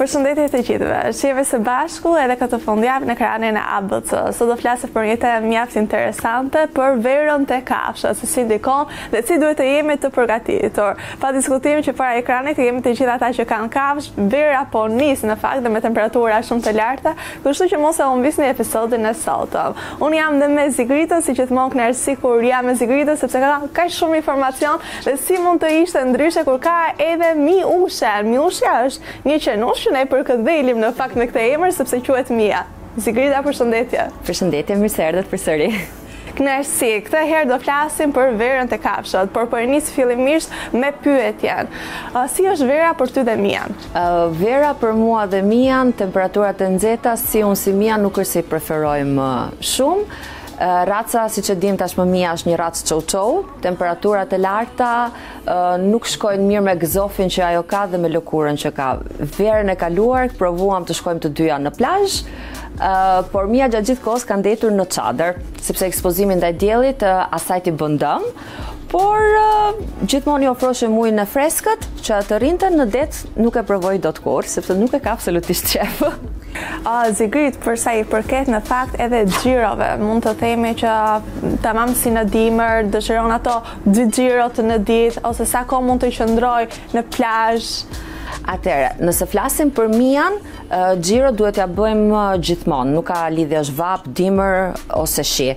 Përshëndetje të gjithëve. Shihemi së bashku edhe këtë fundjavë në ekranin e ABC. Sot do flasim për një temë mjaft interesante për verën te kafshët, se si ndikon dhe si duhet të jemi të përgatitur. Pa diskutim që para ekranit jemi të gjithë ata që kanë kafshë, vera po nis në fakt dhe me temperatura shumë të larta, kështu që mos e humbisni episodin e sotëm. Unë jam dhe me Zigritën, si gjithmonë kënaqësi kur jam me Zigritën sepse ka kaq shumë informacion dhe si mund të ishte ndryshe kur ka edhe miushen. Miushja është një qenush që ne përkëdhelim në fakt me këtë emër sepse quhet Mia. Zigrita, përshëndetje. Përshëndetje, mirë se erdhët përsëri. Kënaqësi. Këtë herë do flasim për verën te kafshët, por po nis fillimisht me pyetjen. Si është vera për ty dhe Mian? Vera për mua dhe Mian, temperaturat e nxehta, si unë si Mian nuk është se i preferojmë shumë. Raca, si që dim tashmë Mia është një racë çou-çou, temperaturat e larta nuk shkojnë mirë me gëzofin që ajo ka dhe me lëkurën që ka. Verën e kaluar provuam të shkojmë të dyja në plazh, por Mia gjatë gjithë kohës ka ndetur në çadër, sepse ekspozimi ndaj diellit asaj t'i bën dëm, por gjithmonë i ofroshim ujin e freskët që të rinte në det nuk e provoi dot kurrë, sepse nuk e ka absolutisht qef. Zigrit, për sa i përket në fakt edhe xhirove, mund të themi që tamam si në dimër, dëshiron ato 2 xhirot në ditë ose sa kohë mund të qëndroj në plazh? Atëherë, nëse flasim për Mian, xhiro duhet ja bëjmë gjithmonë, nuk ka lidhje është vap, dimër ose shi.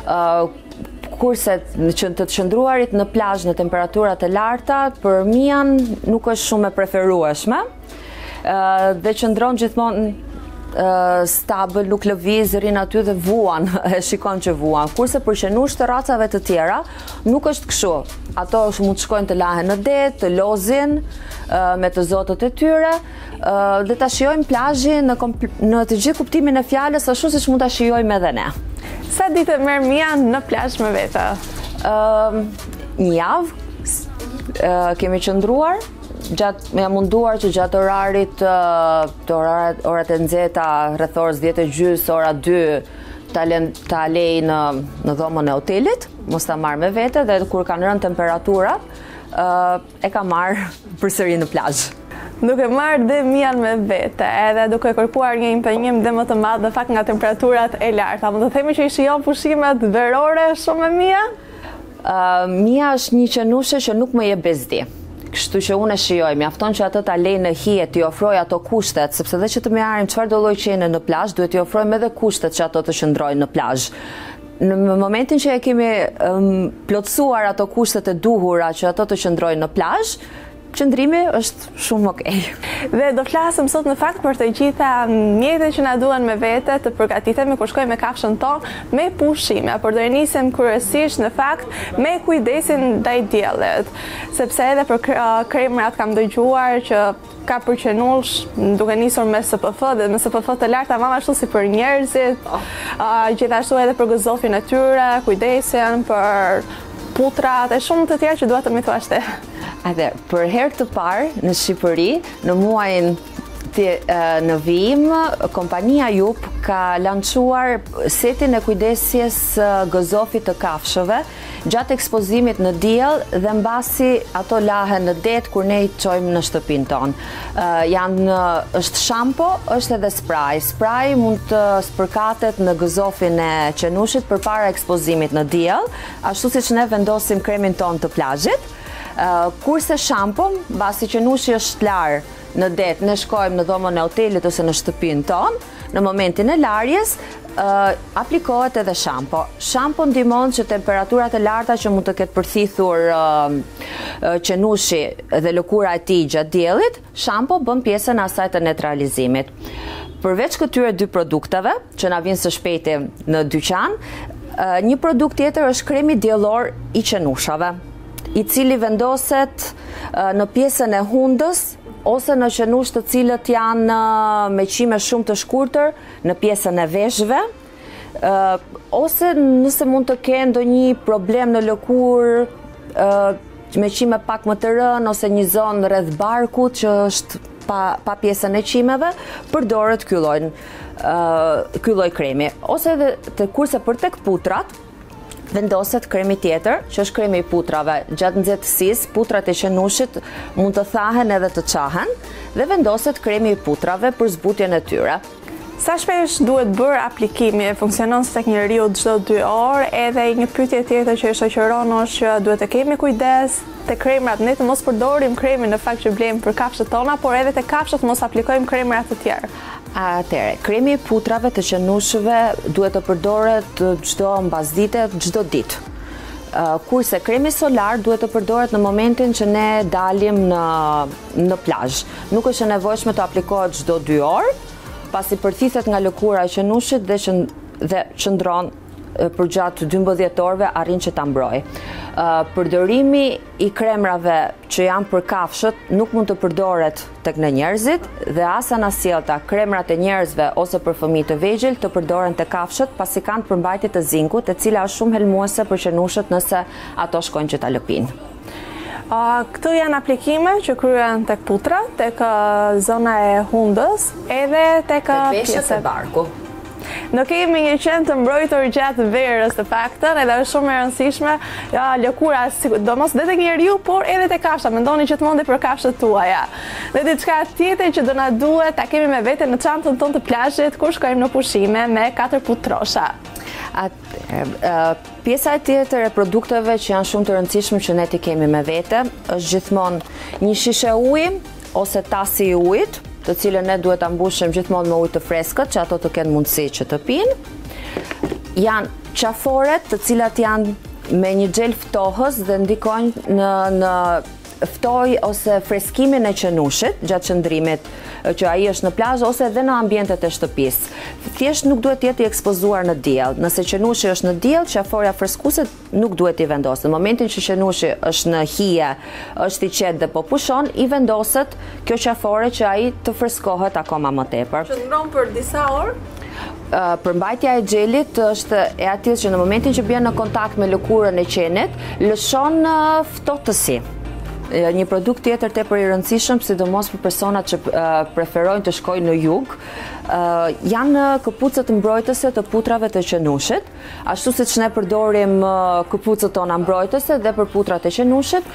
Kurse të qëndruarit në plazh në temperaturat e larta, për Mian nuk është shumë e preferueshme dhe qëndron gjithmonë stabil, nuk lëviz, rrin aty dhe vuan, e shikon që vuan. Kurse për qenush të racave të tjera, nuk është kështu. Ato mund të shkojnë të lahen në det, të lozin me të zotët e tyre dhe ta shijojmë plazhin në të gjithë kuptimin e fjalës, ashtu siç mund ta shijojmë edhe ne. Sa ditë merr Mia në plazh me vete? Një javë kemi qëndruar. Jam munduar që gjatë orarit të orat e nxehta rreth orës 10:30, ora 2 ta lej në dhomën e hotelit, mos ta marr me vete dhe kur kanë rënë temperaturat e ka marr përsëri në plazh. Duke marrë dhe Mian me vete, edhe duke kërkuar një impenjim dhe më të madh në fakt nga temperaturat e larta, mund të themi që i shijon pushimet verore shumë me Mia? Mia është një qenushe që nuk më jep bezdi. Kështu që unë e shijoj, mjafton që ato ta lej në hije, t'i ofroj ato kushtet, sepse dhe që të marrim çfarë do lloj qenie në plazh, duhet t'i ofrojmë edhe kushtet që ato të qëndrojnë në plazh. Në momentin që e kemi plotësuar ato kushtet e duhura që ato të qëndrojnë në plazh, qëndrimi është shumë okej. Dhe do flasim sot në fakt për të gjitha mjetet që na duhen me vete të përgatitemi kur shkojmë me kafshën tonë me pushime, por do e nisim kryesisht në fakt me kujdesin ndaj diellit, sepse edhe për kremrat kam dëgjuar që ka për qenush, duke nisur me SPF dhe me SPF të larta, ama ashtu si për njerëzit, gjithashtu edhe për gëzofin e tyre, kujdesin për putrat e shumë të tjerë që duhet të më thuash ti. Për herë të parë në Shqipëri, në muajin në vijim, kompania Jup ka lançuar setin e kujdesjes gëzofit të kafshëve gjatë ekspozimit në diell dhe mbasi ato lahen në det kur ne i çojmë në shtëpinë tonë. Është shampo, është edhe spray. Spray mund të spërkatet në gëzofin e qenushit përpara ekspozimit në diell, ashtu siç ne vendosim kremin tonë të plazhit. Kurse shampo, mbasi qenushi është lar në det, ne shkojmë në dhomën e hotelit ose në shtëpinë tonë, në momentin e larjes, aplikohet edhe shampo. Shampo ndihmon që temperaturat e larta që mund të ketë përthithur qenushi dhe lëkura e tij gjatë diellit, shampo bën pjesën e asaj të neutralizimit. Përveç këtyre 2 produkteve që na vijnë së shpejti në dyqan, një produkt tjetër është kremi diellor i qenushave, i cili vendoset në pjesën e hundës ose në qenush të cilët janë me qime shumë të shkurtër në pjesën e veshëve, ose nëse mund të kenë ndonjë problem në lëkurë me qime pak më të rënë ose një zonë rreth barkut që është pa pjesën e qimeve, përdoret ky lloj kremi. Ose edhe kurse për tek putrat, vendoset kremi tjetër, që është kremi i putrave. Gjatë nxehtësisë, putrat e qenushit mund të thahen edhe të qahen, dhe vendoset kremi i putrave për zbutjen e tyre. Sa shpesh duhet bërë aplikimi? Funksionon së tek njeriu çdo 2 orë? Edhe një pyetje tjetër që e shoqëron është që duhet të kemi kujdes te kremrat, ne të mos përdorim kremin në fakt që blejmë për kafshët tona, por edhe te kafshët mos aplikojmë kremra të tjerë. Atëre, kremi i putrave të qenushëve duhet të përdoret çdo mbasdite, çdo ditë. Kurse kremi solar duhet të përdoret në momentin që ne dalim në plazh. Nuk është e nevojshme të aplikohet çdo 2 orë, pasi përthithet nga lëkura e qenushit dhe qëndron për gjatë 12 orëve arrin që ta mbrojë. Përdorimi i kremrave që janë për kafshët nuk mund të përdoret tek në njerëzit dhe as anasjellta, kremrat e njerëzve ose për fëmijë të vegjël të përdoren te kafshët pasi kanë përmbajtje të zinkut, e cila është shumë helmuese për qenushët nëse ato shkojnë që ta lëpinë. Këto janë aplikime që kryen tek putra, tek zona e hundës, edhe tek peshët e barku. Ne kemi një qenë të mbrojtur gjatë verës të faktën, edhe është shumë e rëndësishme lëkura, domos dhe tek njeriu, por edhe tek kafsha. Mendoni gjithmonë për kafshët tuaja. Dhe diçka tjetër që do na duhet ta kemi me vete në çantën tonë të plazhit kur shkojmë në pushime me 4 putrosha. Pjesa e tjetër e produkteve që janë shumë të rëndësishme që ne t'i kemi me vete është gjithmonë një shishe uji ose tasi i ujit, të cilën ne duhet ta mbushim gjithmonë me ujë të freskët, që ato të kenë mundësi që të pinë. Janë qaforet, të cilat janë me një xhel ftohës dhe ndikojnë në ftoj ose freskimin e qenushit gjatë qëndrimit që ai është në plazh ose edhe në ambientet e shtëpisë. Thjesht nuk duhet të jetë i ekspozuar në diell. Nëse qenushi është në diell, qaforja freskuese nuk duhet i vendoset. Në momentin që qenushi është në hije, është i qetë dhe po pushon, i vendoset kjo qafore që ai të freskohet akoma më tepër. Qëndron për disa orë? Përmbajtja e xhelit është e atillë që në momentin që bjen në kontakt me lëkurën e qenit, lëshon ftohtësi. Një produkt tjetër tepër i rëndësishëm, sidomos për personat që preferojnë të shkojnë në jug, janë këpucët mbrojtëse të putrave të qenushit, ashtu siç ne përdorim këpucët tona mbrojtëse dhe për putrat e qenushit,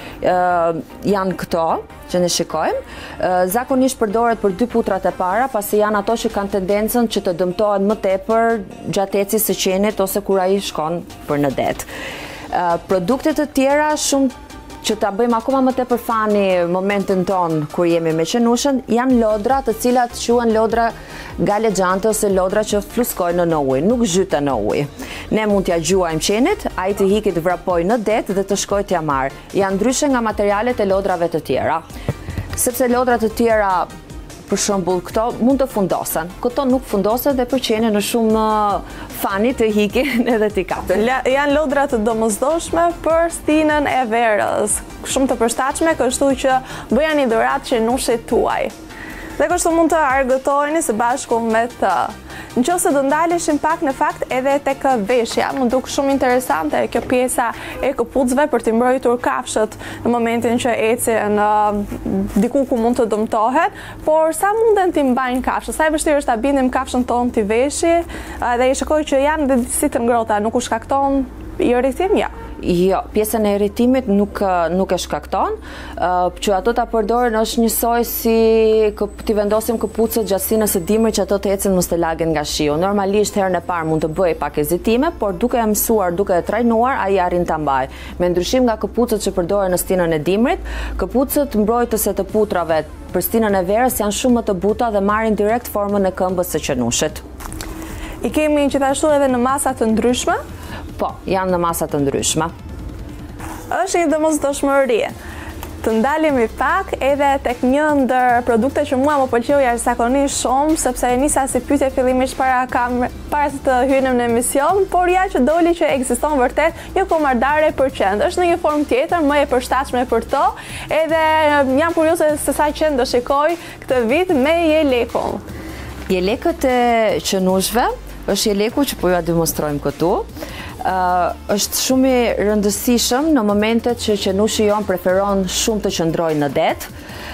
janë këto që ne shikojmë. Zakonisht përdoret për 2 putrat e para, pasi janë ato që kanë tendencën që të dëmtohen më tepër gjatë ecjes së qenit ose kur ai shkon për në det. Produkte të tjera shumë që ta bëjmë akoma më tepër fani momentin ton kur jemi me qenushën, janë lodra të cilat quhen lodra galexhante ose lodra që fluskojnë në ujë, nuk zhyten në ujë. Ne mund t'ja gjuajmë qenit, ai të hiqi të vrapojë në det dhe të shkojë t'ja marrë. Janë ndryshe nga materialet e lodrave të tjera. Sepse lodrat të tjera, për shembull, këto mund të fundosen. Këto nuk fundosen dhe për qenin në shumë fani të hikin edhe t'i kapin. Janë lodra të domosdoshme për stinën e verës. Shumë të përshtatshme, kështu që bëjani dhuratë qenushit tuaj. Dhe kështu mund të argëtojni së bashku me të. Nëse do ndaleshim pak në fakt edhe tek veshja, më duk shumë interesante kjo pjesa e këpucëve për t'i mbrojtur kafshët në momentin që ecin diku ku mund të dëmtohet, por sa munden t'i mbajnë kafshët? Sa e vështirë është ta bindim kafshën tonë t'i veshi, dhe i shikoj që janë dhe disi të ngrohta, nuk u shkakton irritim? Ja. Jo, pjesën e irritimit nuk e shkakton, që ato ta përdoren është njësoj si t'i vendosim këpucët gjatësinë së dimrit që ato të ecin mos të lagen nga shiu. Normalisht herën e parë mund të bëj pak ezitime, por duke e mësuar, duke e trajnuar, ai arrin ta mbaj. Me ndryshim nga këpucët që përdoren në stinën e dimrit, këpucët mbrojtëse të putrave për stinën e verës janë shumë më të buta dhe marrin direkt formën e këmbës së qenushit. I kemi gjithashtu edhe në masa të ndryshme? Po, janë në masa të ndryshme. Është një domosdoshmëri. Të ndalemi pak edhe tek një ndër produkte që mua më pëlqeu jashtëzakonisht shumë, sepse e nisa si pyetje fillimisht para se të hynem në emision, por ja që doli që ekziston vërtet një komardare për qend. Është në një formë tjetër, më e përshtatshme për to, edhe jam kurioze se sa qend do shikoj këtë vit me jelekun. Jelekët e qenushve është jeleku që po ju demonstrojmë këtu. Është shumë i rëndësishëm në momentet që qenushi jon preferon shumë të qëndrojë në det.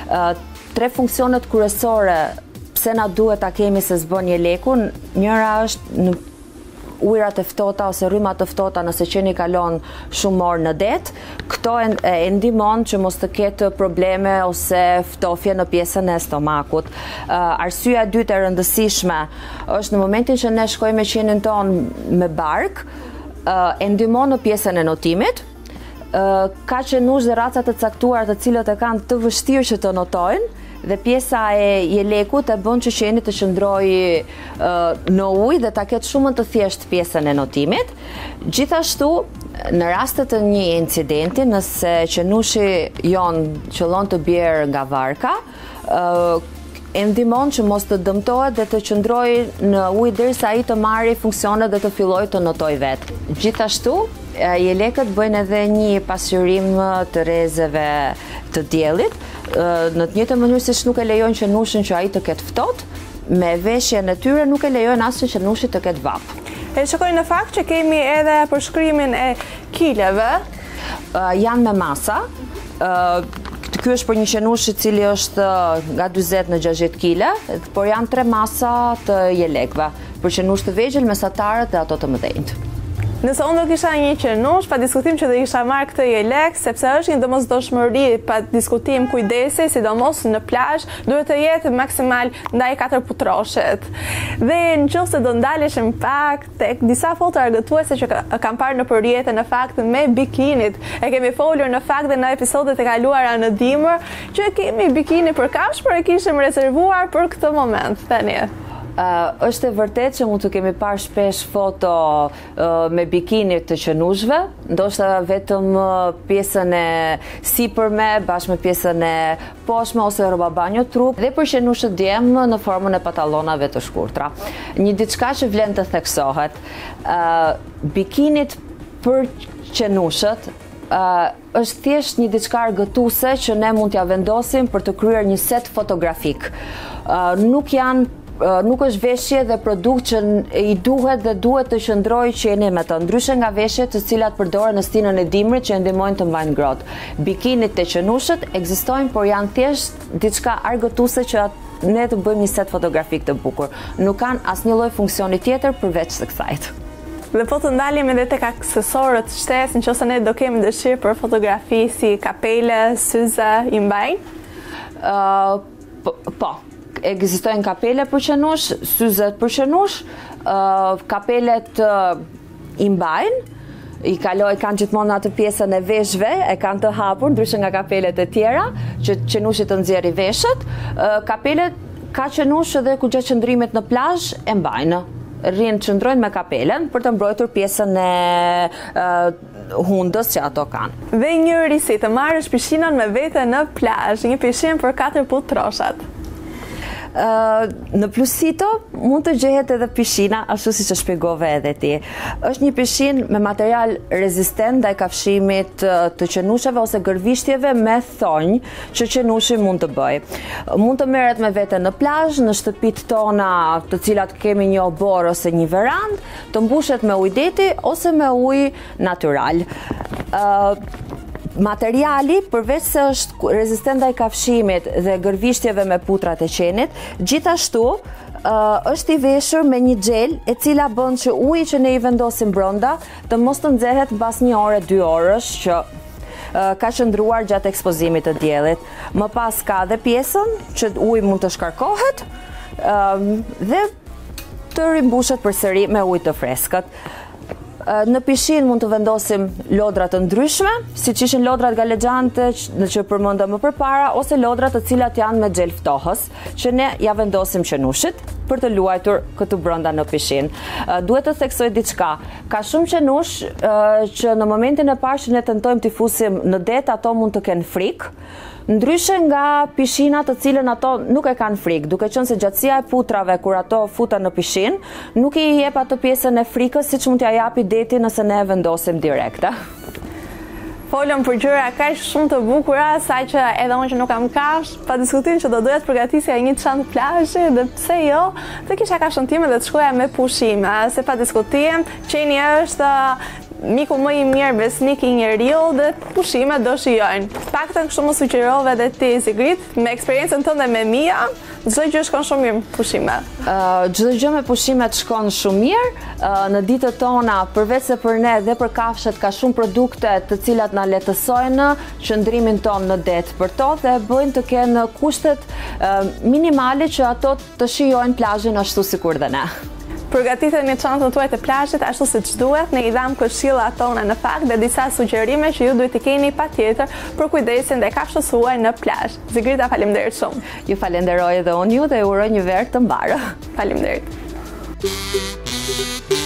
3 funksionet kryesore pse na duhet ta kemi se s'bën jelekun. Njëra është ujërat e ftohta ose rrymat të ftohta nëse qeni kalon shumë orë në det, këto e ndihmon që mos të ketë probleme ose ftofje në pjesën e stomakut. Arsyeja e dytë e rëndësishme është në momentin që ne shkojmë me qenin ton me bark, e ndihmon në pjesën e notimit. Ka qenush dhe raca të caktuar të cilët e kanë të vështirë që të notojnë, dhe pjesa e jelekut e bën që qeni të qëndrojë në ujë dhe ta ketë shumë të thjeshtë pjesën e notimit. Gjithashtu, në rastet të një incidenti, nëse qenushi jon qëllon të bjerë nga varka, e ndihmon që mos të dëmtohet dhe të qëndrojë në ujë derisa ai të marrë funksionet dhe të fillojë të notojë vetë. Gjithashtu, jelekët bëjnë edhe një pasqyrim të rrezeve të diellit, në të njëjtën mënyrë siç nuk e lejojnë qenushin që ai të ketë ftohtë, me veshjen e tyre nuk e lejojnë as që qenushi të ketë vap. E shikoj në fakt që kemi edhe përshkrimin e kileve. Janë me masa. Ky është për një qenush i cili është nga 40 në 60 kg, por janë 3 masa të jelekëve, për qenush të vegjël, mesatarët dhe ato të mëdhenjt. Nëse unë do kisha një qenush, pa diskutim që do isha marrë këtë jelek, sepse është një domosdoshmëri, pa diskutim kujdesi, sidomos në plazh, duhet të jetë maksimal ndaj 4 putroshet. Dhe nëse do ndaleshim pak tek disa foto argëtuese që kam parë në përjetën në fakt me bikinit, e kemi folur në fakt dhe në episodet e kaluara në dimër, që kemi bikini për kafshë, por e kishim rezervuar për këtë moment. Tani. Është e vërtet që mund të kemi parë shpesh foto me bikini të qenushve, ndoshta vetëm pjesën e sipërme bashkë me pjesën e poshtme ose rroba banjo trup, dhe për qenushët djem në formën e pantallonave të shkurtra. Një diçka që vlen të theksohet, bikinit për qenushët është thjesht një diçka argëtuese që ne mund t'ja vendosim për të kryer një set fotografik. Nuk është veshje dhe produkt që i duhet dhe duhet të qëndrojë qeni me të, ndryshe nga veshjet të cilat përdoren në stinën e dimrit që ndihmojnë të mbajnë ngrohtë. Bikinit të qenushët ekzistojnë, por janë thjesht diçka argëtuese që ne të bëjmë një set fotografik të bukur. Nuk kanë asnjë lloj funksioni tjetër përveç së kësaj. Dhe po të ndalim edhe tek aksesorët shtesë, nëse ne do kemi dëshirë për fotografi si kapele, syze, i mbajnë? Po. Ekzistojnë kapele për qenush, syzet për qenush, kapelet i mbajnë, kanë gjithmonë atë pjesën e veshëve, e kanë të hapur, ndryshe nga kapelet e tjera, që qenushi të nxjerrë veshët. Kapelet ka qenush edhe kur gjatë qëndrimit në plazh e mbajnë. Qëndrojnë me kapelen për të mbrojtur pjesën e hundës që ato kanë. Dhe një risi, të marrësh pishinën me vete në plazh, një pishinë për 4 putroshat. Në Plusito mund të gjehet edhe pishina, ashtu siç e shpjegove edhe ti. Është një pishinë me material rezistent ndaj kafshimit të qenusheve ose gërvishtjeve me thonjë që qenushi mund të bëjë. Mund të merret me vete në plazh, në shtëpitë tona, të cilat kemi një obor ose një verandë, të mbushet me ujë deti ose me ujë natyral. Materiali, përveç se është rezistent ndaj kafshimit dhe gërvishtjeve me putrat e qenit, gjithashtu është i veshur me një xhel e cila bën që uji që ne i vendosim brenda të mos të nxehet mbas 1 ore 2 orësh që ka qëndruar gjatë ekspozimit të diellit. Më pas ka dhe pjesën që uji mund të shkarkohet dhe të rimbushet përsëri me ujë të freskët. Në pishinë mund të vendosim lodra të ndryshme, siç ishin lodrat galexhante që përmendëm më përpara, ose lodra të cilat janë me xhel ftohës, që ne ja vendosim qenushit për të luajtur këtu brenda në pishinë. Duhet të theksoj diçka. Ka shumë qenush që në momentin e parë që ne tentojmë t'i fusim në det, ato mund të kenë frikë. Ndryshe nga pishinat të cilën ato nuk e kanë frikë, duke qenë se gjatësia e putrave kur ato futen në pishinë, nuk i jep atë pjesën e frikës siç mund t'ia japi deti nëse ne e vendosim direkte. Folëm për gjëra kaq shumë të bukura, sa që edhe unë që nuk kam kafshë, pa diskutim që do doja të përgatisja një çantë plazhi dhe pse jo, të kisha kafshën time dhe të shkoja me pushime, se pa diskutim, qeni është miku më i mirë besnik i njeriu dhe pushimet do shijojnë. Paktën kështu më sugjerove edhe ti Sigrid, me eksperiencën tënde me Mia, çdo gjë shkon shumë mirë me pushimet. Çdo gjë me pushimet shkon shumë mirë. Në ditët tona, përveç se për ne dhe për kafshët ka shumë produkte të cilat na lehtësojnë qëndrimin ton në det për to dhe bëjnë të kenë kushtet minimale që ato të shijojnë plazhin ashtu sikur dhe ne. Përgatiteni çantën tuaj të plazhit ashtu siç duhet, ne I dham këshillat tona në fakt dhe disa sugjerime që ju duhet të keni patjetër për kujdesin ndaj kafshës suaj në plazh. Zigrida, faleminderit shumë. Ju falenderoj edhe unë ju dhe uroj një verë të mbarë. Faleminderit.